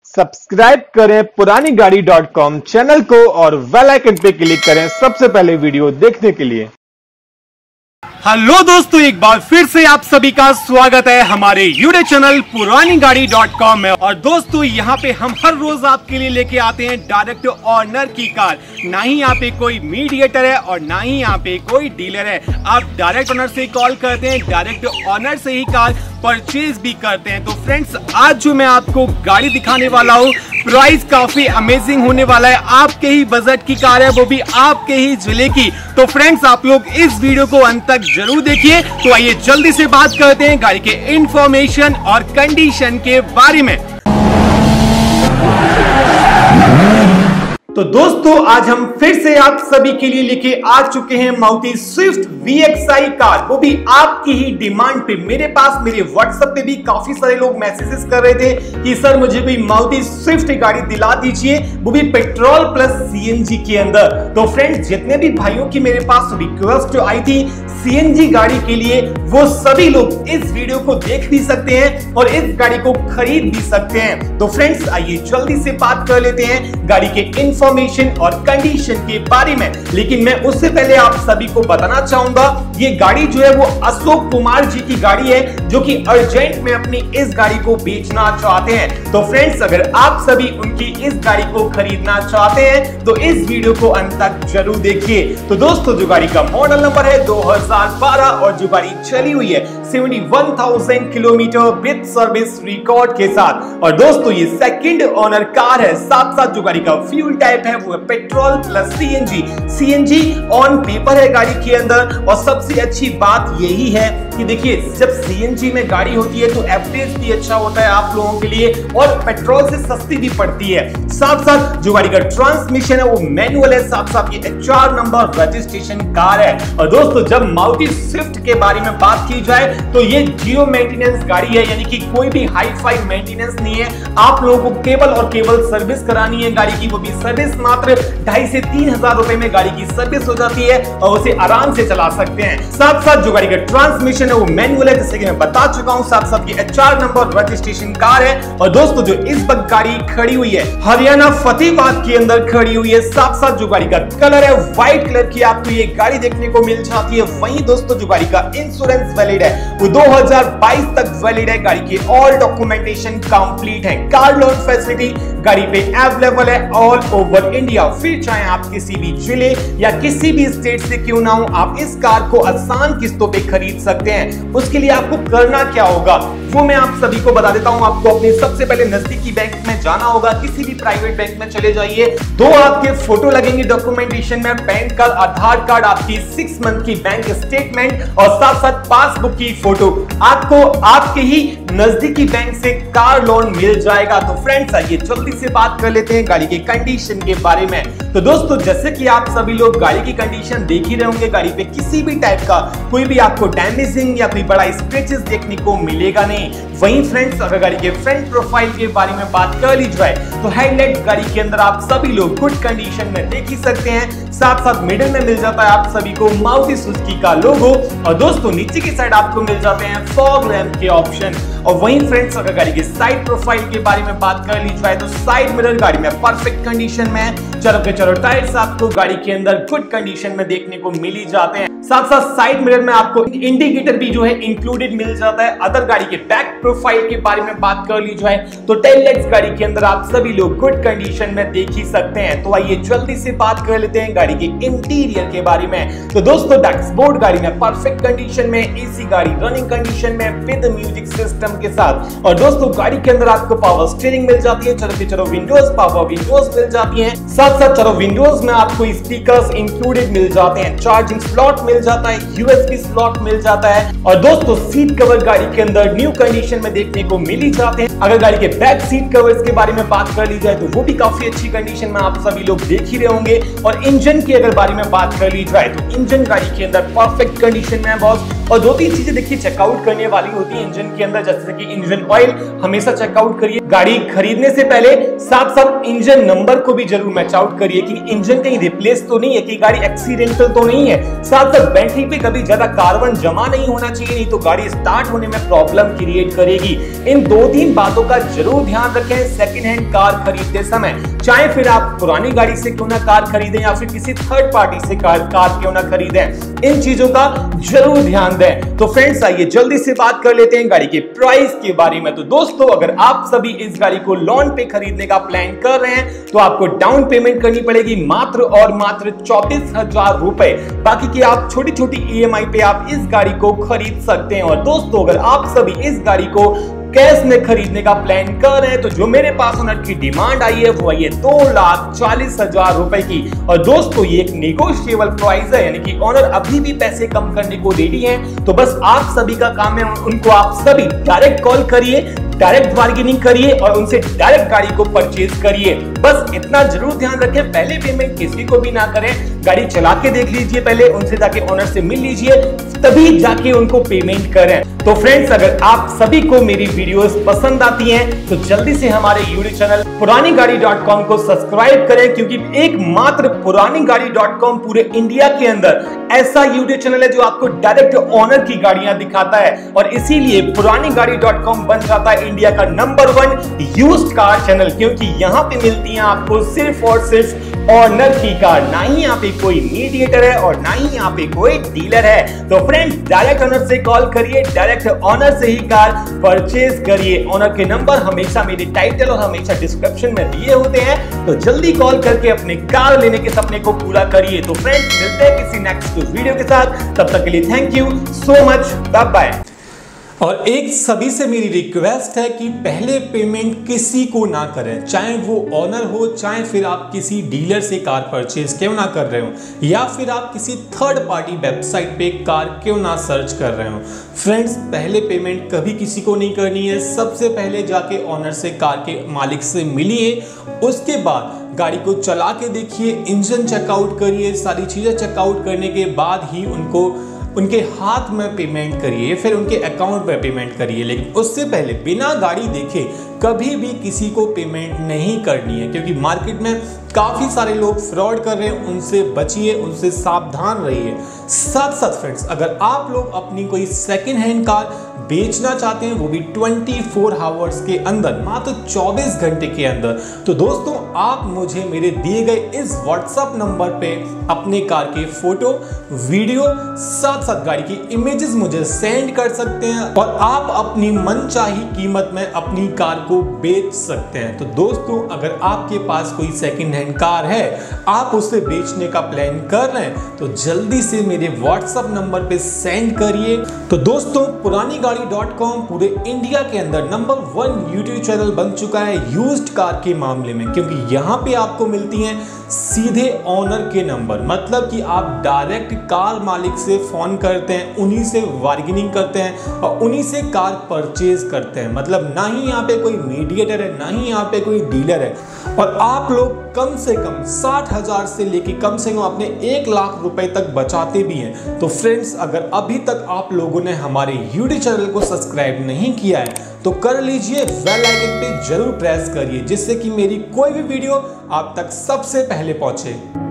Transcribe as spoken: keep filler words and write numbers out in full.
Subscribe करें पुरानी गाड़ी डॉट कॉम चैनल को और बेल आइकन पे क्लिक करें सबसे पहले वीडियो देखने के लिए। हेलो दोस्तों, एक बार फिर से आप सभी का स्वागत है हमारे यूट्यूब चैनल पुरानी गाड़ी डॉट कॉम में। और दोस्तों, यहाँ पे हम हर रोज आपके लिए लेके आते हैं डायरेक्ट ऑनर की कार। ना ही यहाँ पे कोई मीडिएटर है और ना ही यहाँ पे कोई डीलर है। आप डायरेक्ट ऑनर से कॉल करते हैं, डायरेक्ट ऑनर से ही कार परचेज भी करते हैं। तो फ्रेंड्स, आज जो मैं आपको गाड़ी दिखाने वाला हूँ, प्राइस काफी अमेजिंग होने वाला है। आपके ही बजट की कार है, वो भी आपके ही जिले की। तो फ्रेंड्स, आप लोग इस वीडियो को अंत तक जरूर देखिए। तो आइए जल्दी से बात करते हैं गाड़ी के इंफॉर्मेशन और कंडीशन के बारे में। तो दोस्तों, आज हम फिर से आप सभी के लिए लेके आ चुके हैं Maruti Swift V X I car, वो भी आपकी ही डिमांड पे। मेरे पास मेरे व्हाट्सएप पे भी काफी सारे लोग मैसेजेस कर रहे थे कि सर मुझे कोई मारुति स्विफ्ट गाड़ी दिला दीजिए, वो भी पेट्रोल प्लस सीएनजी के अंदर। तो फ्रेंड्स, जितने भी भाइयों की मेरे पास रिक्वेस्ट आई थी सीएनजी गाड़ी के लिए, वो सभी लोग इस वीडियो को देख भी सकते हैं और इस गाड़ी को खरीद भी सकते हैं। तो फ्रेंड्स, आइए जल्दी से बात कर लेते हैं गाड़ी के इंफॉर्मेशन और कंडीशन के बारे में। लेकिन मैं उससे पहले आप सभी को बताना चाहूंगा, ये गाड़ी जो है वो अशोक कुमार जी की गाड़ी है, जो कि अर्जेंट में अपनी इस गाड़ी को बेचना चाहते हैं। तो फ्रेंड्स, अगर आप सभी उनकी इस गाड़ी को खरीदना चाहते हैं तो इस वीडियो को अंत तक जरूर देखिए। तो दोस्तों, जो गाड़ी का मॉडल नंबर है दो हज़ार बारह और जो गाड़ी चली हुई है इकहत्तर हज़ार किलोमीटर विद सर्विस रिकॉर्ड के साथ। और दोस्तों, ये सेकंड ओनर कार है। साथ साथ जो गाड़ी का फ्यूल टाइप है वो है petrol plus CNG. CNG on paper है गाड़ी के अंदर। और सबसे अच्छी बात यही है कि देखिए, जब सीएनजी में गाड़ी होती है तो एवरेज भी अच्छा होता है आप लोगों के लिए और पेट्रोल से सस्ती भी पड़ती है। साथ साथ जो गाड़ी का ट्रांसमिशन है वो मैनुअल है। साथ साथ ये एचआर नंबर रजिस्ट्रेशन कार है। और दोस्तों, जब मारुति स्विफ्ट के बारे में बात की जाए तो ये जीरो मेंटेनेंस गाड़ी है, यानी कि कोई भी हाई फाई मेंटेनेंस नहीं है। आप लोगों को केवल और केवल सर्विस करानी है गाड़ी की, वो भी सर्विस मात्र ढाई से तीन हजार रुपए में गाड़ी की सर्विस हो जाती है और उसे आराम से चला सकते हैं। साथ साथ जो गाड़ी का ट्रांसमिशन है वो मैनुअल है, जैसे कि मैं बता चुका हूं। साथ साथ ये एचआर नंबर रजिस्ट्रेशन कार है। और दोस्तों, जो इस वक्त गाड़ी खड़ी हुई है हरियाणा फतेहाबाद के अंदर खड़ी हुई है। साथ साथ जो गाड़ी का कलर है व्हाइट कलर की आपको ये गाड़ी देखने को मिल जाती है। वहीं दोस्तों, जो गाड़ी का इंश्योरेंस वैलिड है वो दो हज़ार बाईस तक वैलिड है। गाड़ी की ऑल डॉक्यूमेंटेशन कंप्लीट है। कार लोन फैसिलिटी गाड़ी पे अवेलेबल है ऑल ओवर इंडिया। फिर चाहे आप किसी भी जिले या किसी भी स्टेट से क्यों ना हो, आप इस कार को आसान किस्तों पे खरीद सकते हैं। उसके लिए आपको करना क्या होगा वो मैं आप सभी को बता देता हूं। आपको अपने सबसे पहले नजदीकी बैंक में जाना होगा। किसी भी प्राइवेट बैंक में चले जाइए। दो आपके फोटो लगेंगे डॉक्यूमेंटेशन में, पैन कार्ड, आधार कार्ड, आपकी सिक्स मंथ की बैंक स्टेटमेंट और साथ साथ पासबुक की फोटो। आपको आपके ही नजदीकी बैंक से कार लोन मिल जाएगा। तो फ्रेंड्स, आइए जल्दी से बात कर लेते हैं गाड़ी की कंडीशन के बारे में। तो दोस्तों, जैसे कि आप सभी लोग गाड़ी की कंडीशन देख ही रहे होंगे, गाड़ी पे किसी भी टाइप का कोई भी आपको डैमेजिंग या कोई बड़ा स्क्रैचेस देखने को मिलेगा नहीं। वहीं फ्रेंड्स, अगर गाड़ी के फ्रंट प्रोफाइल के बारे में बात कर ली जाए तो हेडलाइट गाड़ी के अंदर आप सभी लोग गुड कंडीशन में देख ही सकते हैं। साथ साथ मिडिल में मिल जाता है आप सभी को मारुति सुजुकी का लोगो। और दोस्तों, नीचे की साइड आपको मिल जाते हैं फॉग लैंप के ऑप्शन। और वहीं फ्रेंड्स, अगर गाड़ी के साइड प्रोफाइल के बारे में बात कर ली जाए तो साइड मिरर गाड़ी में परफेक्ट कंडीशन में है। चारों के चारों टायर्स आपको गाड़ी के अंदर गुड कंडीशन में देखने को मिल ही जाते हैं। साथ साथ साइड मिरर में आपको इंडिकेटर भी जो है इंक्लूडेड मिल जाता है। अदर गाड़ी के बैक प्रोफाइल के बारे में बात कर ली जाए तो टेल लाइट्स गाड़ी के अंदर आप सभी लोग गुड कंडीशन में देख ही सकते हैं। तो आइए जल्दी से बात कर लेते हैं गाड़ी के इंटीरियर के बारे में। तो दोस्तों, डैशबोर्ड गाड़ी में परफेक्ट कंडीशन में, एसी गाड़ी रनिंग कंडीशन में विद म्यूजिक सिस्टम के साथ। और दोस्तों, गाड़ी के अंदर आपको पावर स्टीयरिंग मिल जाती है। चलो चलो विंडोज पावर विंडोज मिल जाती है। साथ साथ चलो विंडोज में आपको स्पीकर्स इंक्लूडेड मिल जाते हैं। चार्जिंग स्लॉट मिल जाता है, यूएसबी स्लॉट मिल जाता है। और दोस्तों, सीट कवर गाड़ी के अंदर न्यू कंडीशन में देखने को मिल ही जाते हैं। अगर गाड़ी के बैक सीट कवर्स के बारे में बात कर ली जाए तो वो भी काफी अच्छी कंडीशन में आप सभी लोग देख ही रहे होंगे। और इंजन की अगर बारे में बात कर ली जाए तो इंजन गाड़ी के अंदर परफेक्ट कंडीशन में है बॉस। और दो तीन चीजें देखिए चेकआउट करने वाली होती है इंजन के अंदर, जैसे कि इंजन ऑयल हमेशा चेकआउट करिए गाड़ी खरीदने से पहले। साथ साथ इंजन नंबर को भी जरूर मैं आउट करिए कि इंजन कहीं रिप्लेस तो नहीं है, कि गाड़ी एक्सीडेंटल तो नहीं है, साथ साथ बैटरी पे कभी ज्यादा कार्बन जमा नहीं होना चाहिए, नहीं तो गाड़ी स्टार्ट होने में प्रॉब्लम क्रिएट करेगी। इन दो तीन बातों का जरूर ध्यान रखें सेकंड हैंड कार खरीदते समय, चाहे फिर आप पुरानी गाड़ी से क्यों ना कार खरीदें या फिर किसी थर्ड पार्टी से कार कार क्यों ना खरीदें, इन चीजों का जरूर ध्यान दें। तो फ्रेंड्स आइए जल्दी से बात कर लेते हैं गाड़ी के प्राइस के बारे में। तो दोस्तों अगर आप सभी इस गाड़ी को लोन पे खरीदने का प्लान कर रहे हैं तो आपको डाउन पेमेंट करनी पड़ेगी मात्र और मात्र चौबीस हजार रुपए। बाकी की आप छोटी छोटी ईएमआई पे आप इस गाड़ी को खरीद सकते हैं। और दोस्तों अगर आप सभी इस गाड़ी को कैश में खरीदने का प्लान कर रहे हैं तो जो मेरे पास ऑनर की डिमांड आई है वो आई है दो लाख चालीस हजार रुपए की। और दोस्तों ये एक नेगोशिएबल प्राइस है, यानी कि ऑनर अभी भी पैसे कम करने को रेडी हैं। तो बस आप सभी का काम है उनको आप सभी डायरेक्ट कॉल करिए, डायरेक्ट बार्गेनिंग करिए और उनसे डायरेक्ट गाड़ी को परचेज करिए। बस इतना जरूर ध्यान रखें पहले पेमेंट किसी को भी ना करें, गाड़ी चला के देख लीजिए, पहले उनसे जाके ऑनर से मिल लीजिए, तभी जाके उनको पेमेंट करें। तो फ्रेंड्स अगर आप सभी को मेरी वीडियोस पसंद आती हैं तो जल्दी से हमारे यूट्यूब चैनल पुरानी गाड़ी डॉट कॉम को सब्सक्राइब करें, क्योंकि एकमात्र पुरानी गाड़ी डॉट कॉम पूरे इंडिया के अंदर ऐसा यूट्यूब चैनल है जो आपको डायरेक्ट ऑनर की गाड़ियां दिखाता है। और इसीलिए पुरानी गाड़ी डॉट कॉम बन जाता है इंडिया का number one used car channel, क्योंकि यहाँ पे मिलती है आपको सिर्फ और सिर्फ ऑनर की कार, ना ही यहाँ पे कोई मीडिएटर है और ना ही यहाँ पे कोई डीलर है। तो फ्रेंड्स डायरेक्ट ऑनर से कॉल करिए, डायरेक्ट ऑनर से ही कार परचेज करिए। ऑनर के नंबर हमेशा मेरे टाइटल और हमेशा डिस्क्रिप्शन में दिए होते हैं, तो जल्दी कॉल करके अपने कार लेने के सपने को पूरा करिए। तो फ्रेंड्स मिलते हैं किसी नेक्स्ट वीडियो के साथ, तब तक के लिए thank you so much, bye bye. और एक सभी से मेरी रिक्वेस्ट है कि पहले पेमेंट किसी को ना करें, चाहे वो ऑनर हो, चाहे फिर आप किसी डीलर से कार परचेज क्यों ना कर रहे हो, या फिर आप किसी थर्ड पार्टी वेबसाइट पे कार क्यों ना सर्च कर रहे हो। फ्रेंड्स पहले पेमेंट कभी किसी को नहीं करनी है, सबसे पहले जाके ऑनर से, कार के मालिक से मिलिए, उसके बाद गाड़ी को चला के देखिए, इंजन चेकआउट करिए, सारी चीज़ें चेकआउट करने के बाद ही उनको उनके हाथ में पेमेंट करिए, फिर उनके अकाउंट में पेमेंट करिए। लेकिन उससे पहले बिना गाड़ी देखे कभी भी किसी को पेमेंट नहीं करनी है, क्योंकि मार्केट में काफ़ी सारे लोग फ्रॉड कर रहे हैं, उनसे बचिए, उनसे सावधान रहिए। साथ साथ फ्रेंड्स अगर आप लोग अपनी कोई सेकेंड हैंड कार बेचना चाहते हैं, वो भी चौबीस आवर्स के अंदर, मात्र चौबीस घंटे के अंदर, तो दोस्तों आप मुझे मेरे दिए गए इस व्हाट्सएप नंबर पे अपने कार के फोटो, वीडियो, साथ साथ गाड़ी की इमेजेस मुझे सेंड कर सकते हैं और आप अपनी मनचाही कीमत में अपनी कार को बेच सकते हैं। तो दोस्तों अगर आपके पास कोई सेकंड हैंड कार है, आप उसे बेचने का प्लान कर रहे हैं, तो जल्दी से मेरे व्हाट्सएप नंबर पे सेंड करिए। तो दोस्तों पुरानी गाड़ी डॉट कॉम पूरे इंडिया के अंदर नंबर वन यूट्यूब चैनल बन चुका है यूज्ड कार के मामले में, क्योंकि यहाँ पे आपको मिलती हैं सीधे ऑनर के नंबर, मतलब कि आप डायरेक्ट कार मालिक से फोन करते हैं, उन्हीं से बार्गेनिंग करते हैं और उन्हीं से कार परचेज करते हैं। मतलब ना ही यहाँ पे कोई मीडिएटर है, ना ही यहाँ पे कोई डीलर है। और आप लोग कम से कम साठ हजार से लेके कम से कम अपने एक लाख रुपए तक बचाते भी हैं। तो फ्रेंड्स अगर अभी तक आप लोगों ने हमारे यूट्यूब चैनल को सब्सक्राइब नहीं किया है तो कर लीजिए, बेल आइकन पे जरूर प्रेस करिए, जिससे कि मेरी कोई भी वीडियो आप तक सबसे पहले पहुंचे।